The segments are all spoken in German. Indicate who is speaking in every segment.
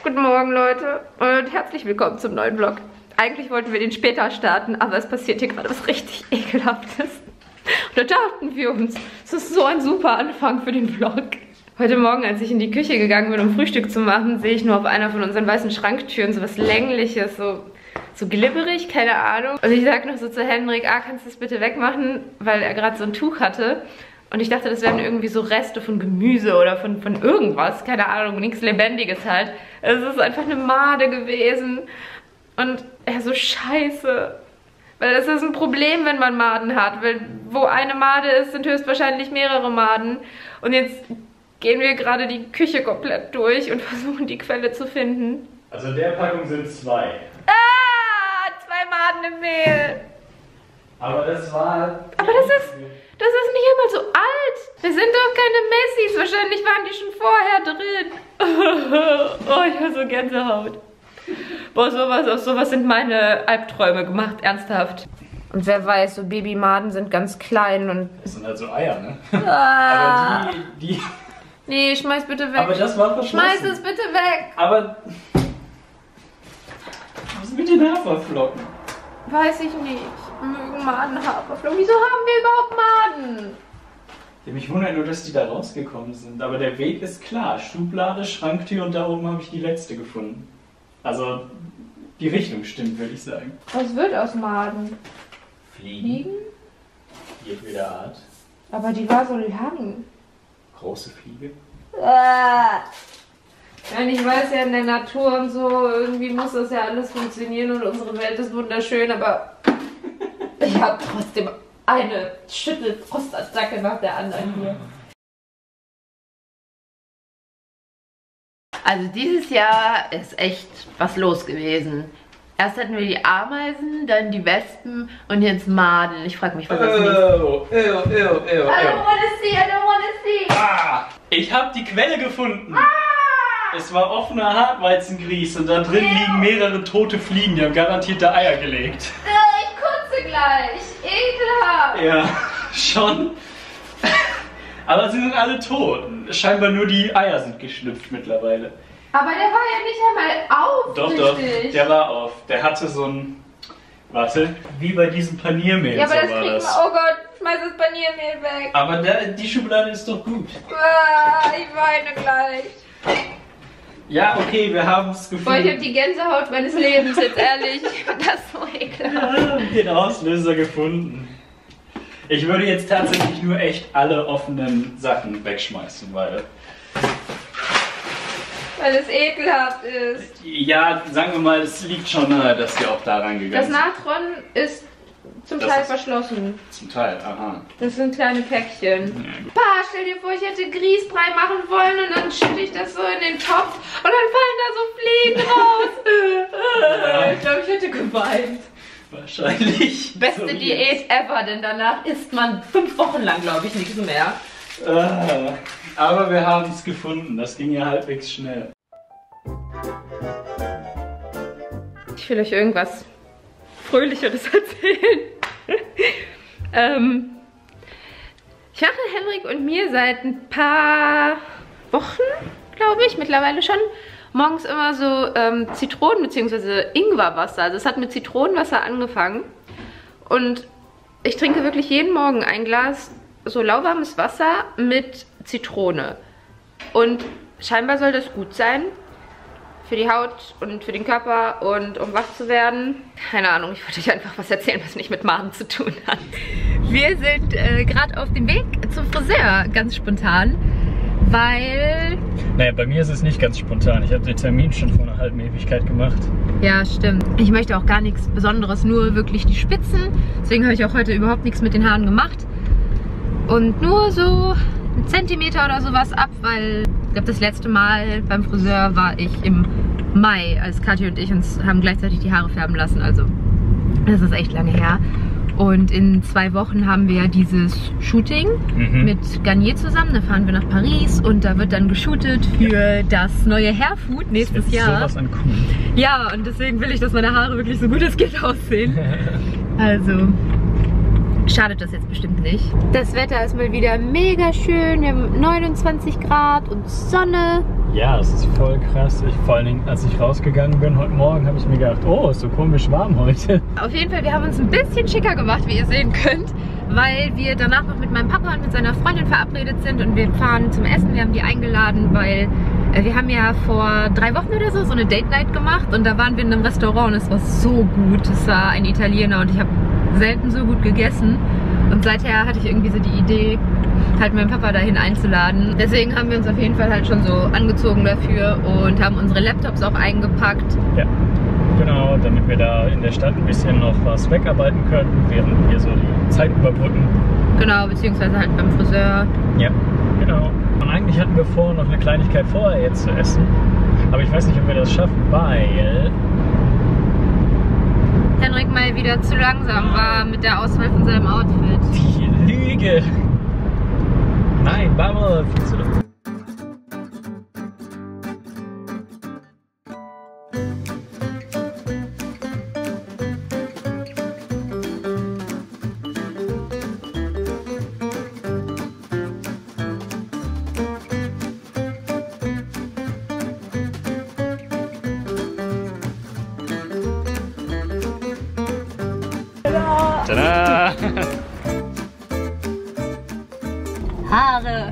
Speaker 1: Guten Morgen, Leute, und herzlich willkommen zum neuen Vlog. Eigentlich wollten wir den später starten, aber es passiert hier gerade was richtig Ekelhaftes. Und da dachten wir uns, es ist so ein super Anfang für den Vlog. Heute Morgen, als ich in die Küche gegangen bin, um Frühstück zu machen, sehe ich nur auf einer von unseren weißen Schranktüren so was Längliches, so glibberig, keine Ahnung. Und ich sag noch so zu Henrik, kannst du das bitte wegmachen, weil er gerade so ein Tuch hatte. Und ich dachte, das wären irgendwie so Reste von Gemüse oder von irgendwas, keine Ahnung, nichts Lebendiges halt. Es ist einfach eine Made gewesen. Und ja, so scheiße. Weil das ist ein Problem, wenn man Maden hat. Weil wo eine Made ist, sind höchstwahrscheinlich mehrere Maden. Und jetzt gehen wir gerade die Küche komplett durch und versuchen die Quelle zu finden.
Speaker 2: Also in der Packung sind 2.
Speaker 1: 2 Maden im Mehl.
Speaker 2: Aber das war...
Speaker 1: Aber das ist nicht einmal so alt. Wir sind doch keine Messis. Wahrscheinlich waren die schon vorher drin. Oh, ich habe so Gänsehaut. Boah, auf sowas sind meine Albträume gemacht, ernsthaft. Und wer weiß, so Babymaden sind ganz klein und...
Speaker 2: Das sind halt so Eier, ne? Aber die...
Speaker 1: Nee, schmeiß bitte weg.
Speaker 2: Aber das war verschlossen.
Speaker 1: Schmeiß es bitte weg.
Speaker 2: Aber... Was ist mit den Haferflocken?
Speaker 1: Weiß ich nicht. Mögen Maden Haferflocken. Wieso haben wir überhaupt Maden?
Speaker 2: Ja, mich wundert nur, dass die da rausgekommen sind. Aber der Weg ist klar. Schublade, Schranktür und da oben habe ich die letzte gefunden. Also, die Richtung stimmt, würde ich sagen.
Speaker 1: Was wird aus Maden?
Speaker 2: Fliegen? Jedweder Art.
Speaker 1: Aber die war so lang.
Speaker 2: Große Fliege?
Speaker 1: Ja, ich weiß ja, in der Natur und so, irgendwie muss das ja alles funktionieren und unsere Welt ist wunderschön, aber ich habe trotzdem eine Schüttelfrostattacke nach der anderen hier. Also dieses Jahr ist echt was los gewesen. Erst hatten wir die Ameisen, dann die Wespen und jetzt Maden. Ich frage mich, was das ist. I don't wanna see.
Speaker 2: Ich habe die Quelle gefunden. Es war offener Hartweizengrieß und da drin liegen mehrere tote Fliegen. Die haben garantiert da Eier gelegt.
Speaker 1: Ich kotze gleich. Ekelhaft.
Speaker 2: Ja, schon. Aber sie sind alle tot. Scheinbar nur die Eier sind geschlüpft mittlerweile.
Speaker 1: Aber der war ja nicht einmal auf.
Speaker 2: Doch, der war auf. Der hatte so ein... Warte, wie bei diesem Paniermehl.
Speaker 1: Ja, aber
Speaker 2: so
Speaker 1: das kriegt man... Oh Gott, schmeiß das Paniermehl weg.
Speaker 2: Aber die Schublade ist doch gut.
Speaker 1: Ich weine gleich.
Speaker 2: Ja, okay, wir haben es gefunden.
Speaker 1: Boah, ich habe die Gänsehaut meines Lebens, jetzt ehrlich. Das ist so ekelhaft.
Speaker 2: Ja, den Auslöser gefunden. Ich würde jetzt tatsächlich nur echt alle offenen Sachen wegschmeißen, weil
Speaker 1: es ekelhaft ist.
Speaker 2: Ja, sagen wir mal, es liegt schon nahe, dass die auch da reingegangen sind.
Speaker 1: Das Natron ist zum Teil verschlossen.
Speaker 2: Zum Teil, aha.
Speaker 1: Das sind kleine Päckchen.
Speaker 2: Ja, gut.
Speaker 1: Stell dir vor, ich hätte Grießbrei machen wollen und dann schütte ich das so in den Topf und dann fallen da so Fliegen raus.
Speaker 2: Ja.
Speaker 1: Ich glaube, ich hätte geweint.
Speaker 2: Wahrscheinlich.
Speaker 1: Beste
Speaker 2: so
Speaker 1: Diät ever, denn danach isst man 5 Wochen lang, glaube ich, nichts mehr.
Speaker 2: Aber wir haben es gefunden. Das ging ja halbwegs schnell.
Speaker 1: Ich will euch irgendwas Fröhlicheres erzählen. Ich mache Henrik und mir seit ein paar Wochen, glaube ich, mittlerweile schon, morgens immer so Zitronen- bzw. Ingwerwasser. Also es hat mit Zitronenwasser angefangen. Und ich trinke wirklich jeden Morgen ein Glas so lauwarmes Wasser mit Zitrone. Und scheinbar soll das gut sein. Für die Haut und für den Körper und um wach zu werden. Keine Ahnung, ich wollte euch einfach was erzählen, was nicht mit Maden zu tun hat. Wir sind gerade auf dem Weg zum Friseur, ganz spontan, weil...
Speaker 2: Naja, bei mir ist es nicht ganz spontan. Ich habe den Termin schon vor einer halben Ewigkeit gemacht.
Speaker 1: Ja, stimmt. Ich möchte auch gar nichts Besonderes, nur wirklich die Spitzen. Deswegen habe ich auch heute überhaupt nichts mit den Haaren gemacht. Und nur so einen Zentimeter oder sowas ab, weil ich glaube, das letzte Mal beim Friseur war ich im Mai, als Kathi und ich uns haben gleichzeitig die Haare färben lassen. Also, das ist echt lange her. Und in 2 Wochen haben wir ja dieses Shooting mit Garnier zusammen. Da fahren wir nach Paris und da wird dann geshootet für das neue Hairfood nächstes Jahr.
Speaker 2: Sowas an cool.
Speaker 1: Ja, und deswegen will ich, dass meine Haare wirklich so gut es geht aussehen. Also... schadet das jetzt bestimmt nicht. Das Wetter ist mal wieder mega schön. Wir haben 29 Grad und Sonne.
Speaker 2: Ja, es ist voll krass. Vor allen Dingen, als ich rausgegangen bin heute Morgen, habe ich mir gedacht, oh, ist so komisch warm heute.
Speaker 1: Auf jeden Fall, wir haben uns ein bisschen schicker gemacht, wie ihr sehen könnt, weil wir danach noch mit meinem Papa und mit seiner Freundin verabredet sind und wir fahren zum Essen. Wir haben die eingeladen, weil wir haben ja vor 3 Wochen oder so eine Date Night gemacht und da waren wir in einem Restaurant und es war so gut. Es war ein Italiener und ich habe selten so gut gegessen und seither hatte ich irgendwie so die Idee, halt meinen Papa dahin einzuladen. Deswegen haben wir uns auf jeden Fall halt schon so angezogen dafür und haben unsere Laptops auch eingepackt.
Speaker 2: Ja, genau, damit wir da in der Stadt ein bisschen noch was wegarbeiten können, während wir so die Zeit überbrücken.
Speaker 1: Genau, beziehungsweise halt beim Friseur.
Speaker 2: Ja, genau. Und eigentlich hatten wir vor, noch eine Kleinigkeit vorher jetzt zu essen. Aber ich weiß nicht, ob wir das schaffen, weil
Speaker 1: Henrik mal wieder zu langsam war mit der Auswahl von seinem Outfit.
Speaker 2: die Lüge. Nein, Barbara, viel zu lang. Tada!
Speaker 1: Haare.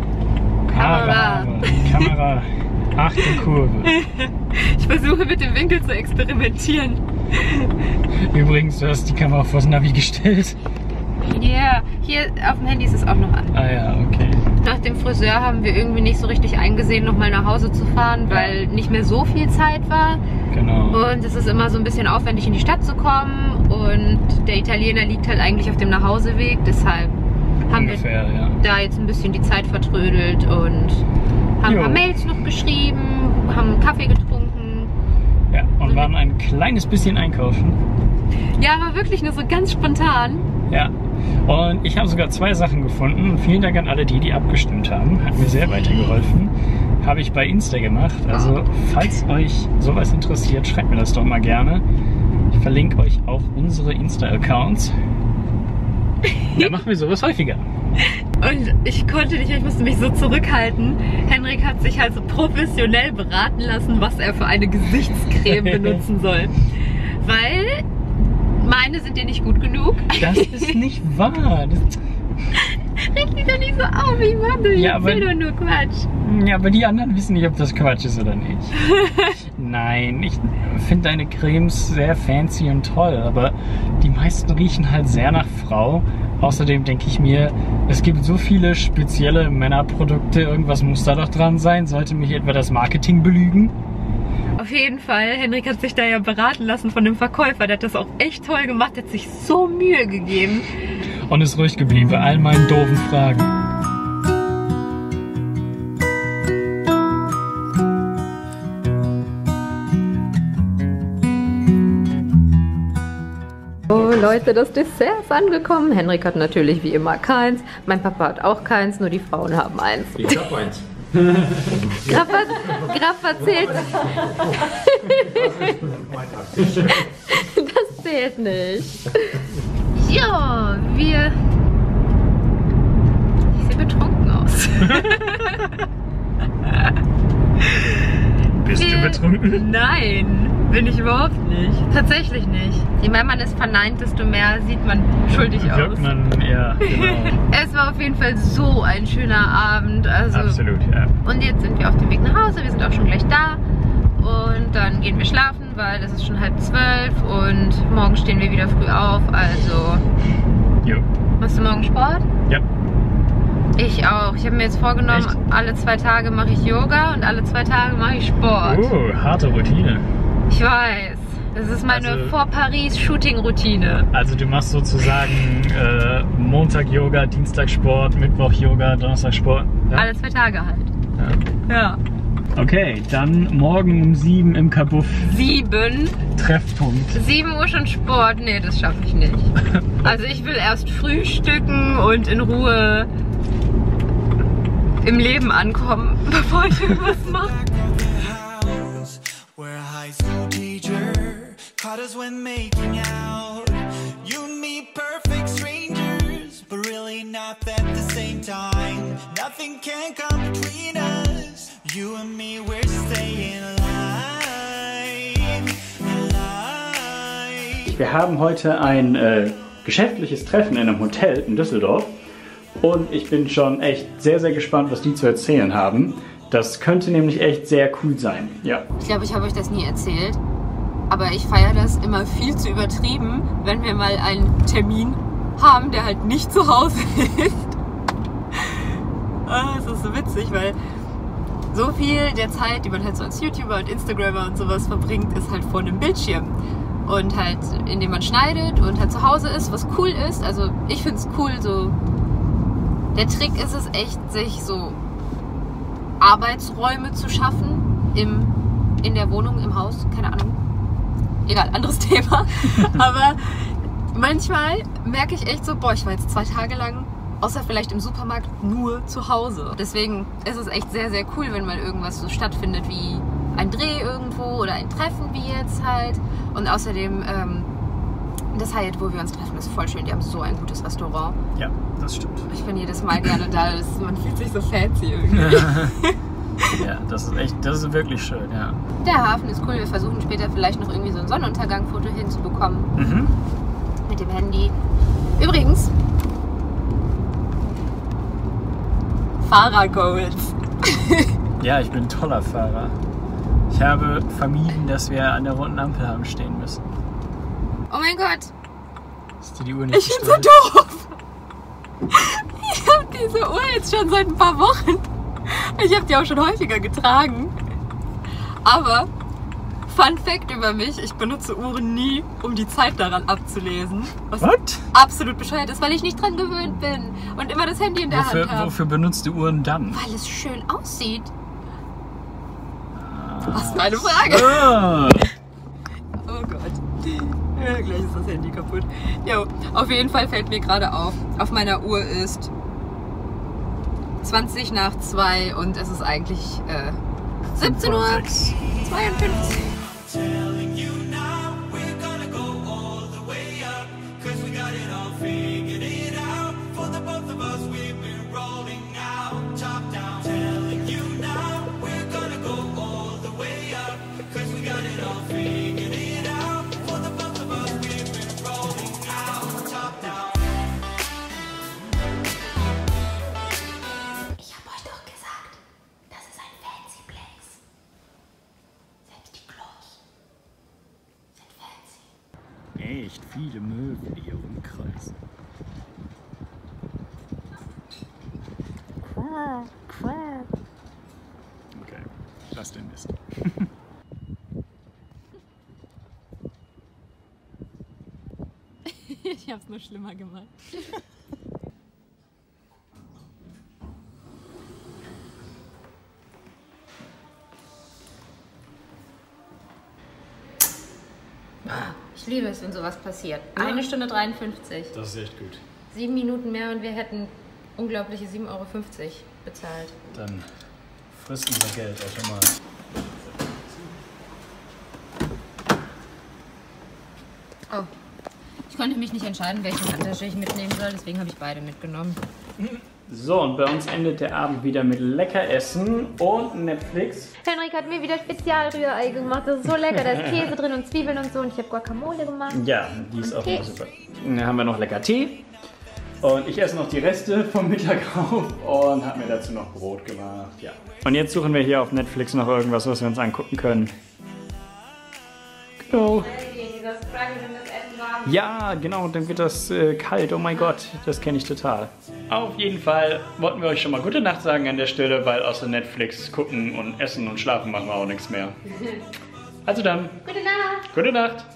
Speaker 2: Kamera. Achte Kurve.
Speaker 1: Ich versuche mit dem Winkel zu experimentieren.
Speaker 2: Übrigens, du hast die Kamera vors Navi gestellt.
Speaker 1: Ja, yeah. Hier auf dem Handy ist es auch noch an.
Speaker 2: Ah ja, okay.
Speaker 1: Nach dem Friseur haben wir irgendwie nicht so richtig eingesehen, nochmal nach Hause zu fahren, weil nicht mehr so viel Zeit war.
Speaker 2: Genau.
Speaker 1: Und es ist immer so ein bisschen aufwendig, in die Stadt zu kommen. Und der Italiener liegt halt eigentlich auf dem Nachhauseweg. Deshalb haben wir da jetzt ein bisschen die Zeit vertrödelt und haben ein paar Mails noch geschrieben, haben einen Kaffee getrunken.
Speaker 2: Ja, und waren ein kleines bisschen einkaufen.
Speaker 1: Ja, aber wirklich nur so ganz spontan.
Speaker 2: Ja, und ich habe sogar 2 Sachen gefunden. Vielen Dank an alle, die abgestimmt haben. Hat mir sehr weitergeholfen. Habe ich bei Insta gemacht. Also, falls euch sowas interessiert, schreibt mir das doch mal gerne. Ich verlinke euch auch unsere Insta-Accounts. Da machen wir sowas häufiger.
Speaker 1: Und ich konnte nicht, ich musste mich so zurückhalten. Henrik hat sich halt so professionell beraten lassen, was er für eine Gesichtscreme benutzen soll. Weil meine sind dir nicht gut genug.
Speaker 2: Das ist nicht wahr.
Speaker 1: Reg dich doch nicht so auf, ich mach doch, ich will doch nur Quatsch.
Speaker 2: Ja, aber die anderen wissen nicht, ob das Quatsch ist oder nicht. Nein, ich finde deine Cremes sehr fancy und toll, aber die meisten riechen halt sehr nach Frau. Außerdem denke ich mir, es gibt so viele spezielle Männerprodukte, irgendwas muss da doch dran sein. Sollte mich etwa das Marketing belügen?
Speaker 1: Auf jeden Fall, Henrik hat sich da ja beraten lassen von dem Verkäufer, der hat das auch echt toll gemacht, der hat sich so Mühe gegeben.
Speaker 2: Und ist ruhig geblieben bei all meinen doofen Fragen.
Speaker 1: Oh Leute, das Dessert ist angekommen. Henrik hat natürlich wie immer keins. Mein Papa hat auch keins, nur die Frauen haben eins.
Speaker 3: Ich hab eins.
Speaker 1: Graf erzählt. Das zählt nicht. Ja, wir... Ich sehe betrunken aus.
Speaker 2: Bist du betrunken?
Speaker 1: Nein, bin ich überhaupt nicht. Tatsächlich nicht. Je mehr man es verneint, desto mehr sieht man schuldig aus.
Speaker 2: Wirkt man, ja, genau.
Speaker 1: Es war auf jeden Fall so ein schöner Abend. Also,
Speaker 2: absolut, ja.
Speaker 1: Und jetzt sind wir auf dem Weg nach Hause. Wir sind auch schon gleich da. Und dann gehen wir schlafen, weil es ist schon 11:30 und morgen stehen wir wieder früh auf. Also,
Speaker 2: Jo.
Speaker 1: Machst du morgen Sport?
Speaker 2: Ja.
Speaker 1: Ich auch. Ich habe mir jetzt vorgenommen,
Speaker 2: Echt?
Speaker 1: alle 2 Tage mache ich Yoga und alle 2 Tage mache ich Sport.
Speaker 2: Harte Routine.
Speaker 1: Ich weiß. Das ist meine Vor-Paris-Shooting-Routine.
Speaker 2: Also du machst sozusagen Montag Yoga, Dienstag Sport, Mittwoch Yoga, Donnerstag Sport. Ja?
Speaker 1: Alle 2 Tage halt. Ja.
Speaker 2: Okay, dann morgen um 7 im Kabuff.
Speaker 1: 7?
Speaker 2: Treffpunkt.
Speaker 1: 7 Uhr schon Sport? Nee, das schaffe ich nicht. Also ich will erst frühstücken und in Ruhe im Leben ankommen, bevor ich irgendwas mache. Caught us when making out. You and me, perfect strangers, but really not at the same time. Nothing can come between us.
Speaker 3: You and me, we're staying alive.
Speaker 2: Wir haben heute ein geschäftliches Treffen in einem Hotel in Düsseldorf und ich bin schon echt sehr, sehr gespannt, was die zu erzählen haben. Das könnte nämlich echt sehr cool sein. Ja.
Speaker 1: Ich glaube, ich habe euch das nie erzählt, aber ich feiere das immer viel zu übertrieben, wenn wir mal einen Termin haben, der halt nicht zu Hause ist. Es ist so witzig, weil so viel der Zeit, die man halt so als YouTuber und Instagrammer und sowas verbringt, ist halt vor einem Bildschirm. Und halt, indem man schneidet und halt zu Hause ist, was cool ist. Also ich finde es cool, so. Der Trick ist es echt, sich so Arbeitsräume zu schaffen in der Wohnung, im Haus, keine Ahnung. Egal, anderes Thema. Aber manchmal merke ich echt so, boah, ich war jetzt 2 Tage lang, außer vielleicht im Supermarkt, nur zu Hause. Deswegen ist es echt sehr, sehr cool, wenn mal irgendwas so stattfindet wie ein Dreh irgendwo oder ein Treffen wie jetzt halt. Und außerdem das Hyatt, wo wir uns treffen, ist voll schön. Die haben so ein gutes Restaurant.
Speaker 2: Ja, das stimmt.
Speaker 1: Ich bin jedes Mal gerne da. Man fühlt sich so fancy irgendwie.
Speaker 2: Ja, das ist wirklich schön, ja.
Speaker 1: Der Hafen ist cool. Wir versuchen später vielleicht noch irgendwie so ein Sonnenuntergangfoto hinzubekommen.
Speaker 2: Mhm.
Speaker 1: Mit dem Handy. Übrigens, Fahrer-Goals.
Speaker 2: Ja, ich bin ein toller Fahrer. Ich habe vermieden, dass wir an der roten Ampel haben stehen müssen.
Speaker 1: Oh mein Gott.
Speaker 2: Ist dir die Uhr nicht
Speaker 1: Ich bin so doof. Ich habe diese Uhr jetzt schon seit ein paar Wochen. Ich habe die auch schon häufiger getragen. Aber, Fun Fact über mich, ich benutze Uhren nie, um die Zeit daran abzulesen. Was absolut bescheuert ist, weil ich nicht dran gewöhnt bin und immer das Handy in der Hand habe.
Speaker 2: Wofür benutzt du Uhren dann?
Speaker 1: Weil es schön aussieht. Was für eine Frage. Oh Gott. Ja, gleich ist das Handy kaputt. Jo, auf jeden Fall fällt mir gerade auf meiner Uhr ist 20 nach 2 und es ist eigentlich 17:52 Uhr.
Speaker 2: Echt viele Möwen hier rumkreisen. Okay, lass den Mist.
Speaker 1: Ich hab's nur schlimmer gemacht. Ich liebe es, wenn sowas passiert. 1 Stunde 53.
Speaker 2: Das ist echt gut.
Speaker 1: 7 Minuten mehr und wir hätten unglaubliche 7,50 Euro bezahlt.
Speaker 2: Dann frisst unser Geld auch schon mal.
Speaker 1: Oh. Ich konnte mich nicht entscheiden, welche Handtasche ich mitnehmen soll, deswegen habe ich beide mitgenommen.
Speaker 2: So, und bei uns endet der Abend wieder mit lecker Essen und Netflix.
Speaker 4: Henrik hat mir wieder Spezialrührei gemacht. Das ist so lecker. Da ist Käse drin und Zwiebeln und so. Und ich habe Guacamole gemacht.
Speaker 2: Ja, die ist auch immer super. Dann haben wir noch lecker Tee. Und ich esse noch die Reste vom Mittag auf und habe mir dazu noch Brot gemacht. Ja. Und jetzt suchen wir hier auf Netflix noch irgendwas, was wir uns angucken können. Genau. Ja, genau, dann wird das kalt. Oh mein Gott, das kenne ich total. Auf jeden Fall wollten wir euch schon mal gute Nacht sagen an der Stelle, weil außer Netflix gucken und essen und schlafen machen wir auch nichts mehr. Also dann.
Speaker 4: Gute Nacht.
Speaker 2: Gute Nacht.